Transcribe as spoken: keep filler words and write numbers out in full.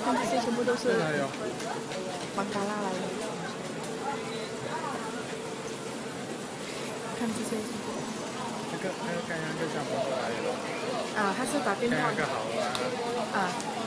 看这些全部都是这哪有？ 黄嘎啦来的。看这些。 这个那个刚刚就像我来的。 啊，他是打电话。 刚刚好了。 啊。